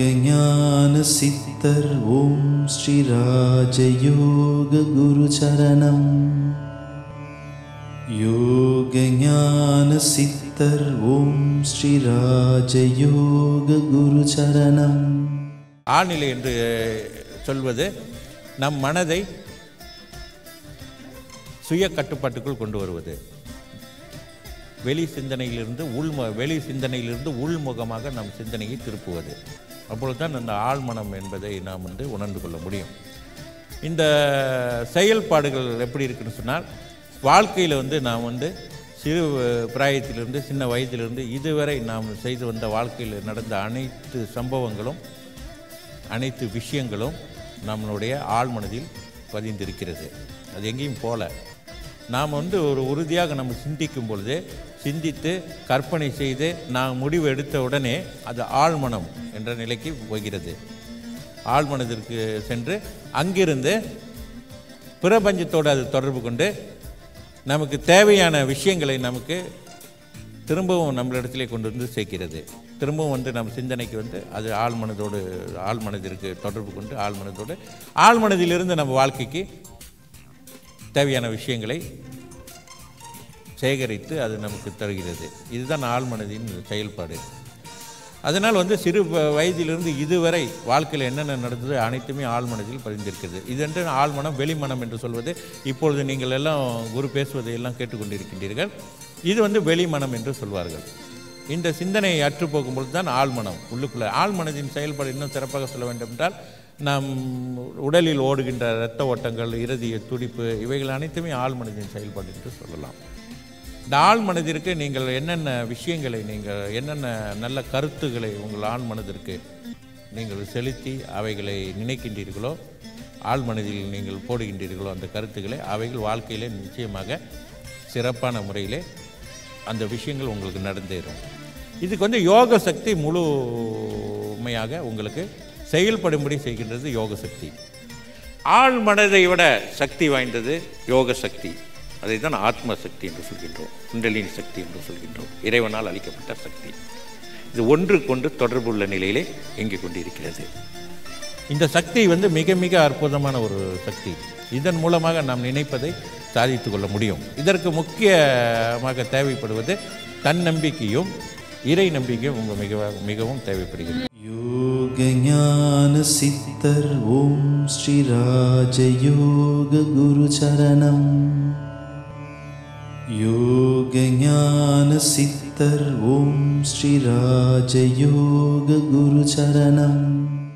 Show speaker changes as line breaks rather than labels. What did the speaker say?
ஞான சித்தர் ஓம் ஸ்ரீ ராஜயோக குரு சரணம். யோக ஞான சித்தர் ஓம் ஸ்ரீ ராஜயோக குரு சரணம்.
ஆழ்நிலை என்று சொல்வது நம் மனதை சுய கட்டுப்பாட்டுக்குள் கொண்டு வருவது. வெளி சிந்தனையிலிருந்து உள்முகமாக நம் சிந்தனையை திருப்புவது. அப்பொழுது தான் அந்த ஆழ்மனம் என்பதை நாம் உணர்ந்து கொள்ள முடியும். இந்த செயல்பாடுகள் எப்படி இருக்குன்னு சொன்னால், வாழ்க்கையில் நாம் சிறு பிராயத்திலிருந்து சின்ன வயதிலிருந்து இதுவரை நாம் செய்து வந்த வாழ்க்கையில் நடந்த அனைத்து சம்பவங்களும் அனைத்து விஷயங்களும் நம்மளுடைய ஆழ்மனதில் பதிந்திருக்கிறது. அது எங்கேயும் போல நாம் ஒரு உறுதியாக நம்ம சிந்திக்கும் பொழுது, சிந்தித்து கற்பனை செய்து நாம் முடிவு எடுத்த உடனே அது ஆழ்மனம் என்ற நிலைக்கு போகிறது. ஆழ்மனதிற்கு சென்று அங்கிருந்து பிரபஞ்சத்தோடு அது தொடர்பு கொண்டு நமக்கு தேவையான விஷயங்களை நமக்கு திரும்பவும் நம்மளிடத்திலே கொண்டு வந்து சேர்க்கிறது. திரும்பவும் நம் சிந்தனைக்கு அது ஆழ்மனதிற்கு தொடர்பு கொண்டு ஆழ்மனதிலிருந்து நம்ம வாழ்க்கைக்கு தேவையான விஷயங்களை சேகரித்து அது நமக்கு தருகிறது. இதுதான் ஆழ்மனதின் செயல்பாடு. அதனால் சிறு வயதிலிருந்து இதுவரை வாழ்க்கையில் என்னென்ன நடந்தது அனைத்துமே ஆழ்மனதில் பதிந்திருக்கிறது. இதென்று ஆழ்மனம் வெளிமனம் என்று சொல்வது இப்பொழுது நீங்கள் எல்லாம் குரு பேசுவதை எல்லாம் கேட்டுக்கொண்டிருக்கின்றீர்கள். இது வெளிமனம் என்று சொல்வார்கள். இந்த சிந்தனை அற்று போகும்பொழுது தான் ஆழ்மனம் உள்ளுக்குள்ளே. ஆழ்மனதின் செயல்பாடு இன்னும் சிறப்பாக சொல்ல வேண்டும் என்றால், நம் உடலில் ஓடுகின்ற இரத்த ஓட்டங்கள், இறுதிய துடிப்பு, இவைகள் அனைத்துமே ஆழ்மனதின் செயல்பாடு என்று சொல்லலாம். இந்த ஆழ்மனதிற்கு நீங்கள் என்னென்ன விஷயங்களை, என்னென்ன நல்ல கருத்துக்களை உங்கள் ஆழ்மனதிற்கு நீங்கள் செலுத்தி அவைகளை நினைக்கின்றீர்களோ, ஆழ்மனதில் நீங்கள் போடுகின்றீர்களோ அந்த கருத்துக்களை, அவைகள் வாழ்க்கையிலே நிச்சயமாக சிறப்பான முறையிலே அந்த விஷயங்கள் உங்களுக்கு நடந்தேறும். இதுக்கு யோக சக்தி முழுமையாக உங்களுக்கு செயல்படும்படி செய்கின்றது யோக சக்தி. ஆழ்மனதை விட சக்தி வாய்ந்தது யோக சக்தி. அதை தான் ஆத்ம சக்தி என்று சொல்கின்றோம், குண்டலினி சக்தி என்று சொல்கின்றோம், இறைவனால் அளிக்கப்பட்ட சக்தி. இது ஒன்றுக்கொன்று தொடர்புள்ள நிலையிலே இயங்கிக் கொண்டிருக்கிறது. இந்த சக்தி மிக மிக அற்புதமான ஒரு சக்தி. இதன் மூலமாக நாம் நினைப்பதை சாதித்து கொள்ள முடியும். இதற்கு முக்கியமாக தேவைப்படுவது தன்னம்பிக்கையும் இறை நம்பிக்கையும் மிகவும் தேவைப்படுகிறது.
யோக ஞான சித்தர் ஓம் ஸ்ரீ ராஜயோக குரு சரணம். யோக ஞான சித்தர் ஓம் ஸ்ரீ ராஜயோக குரு சரணம்.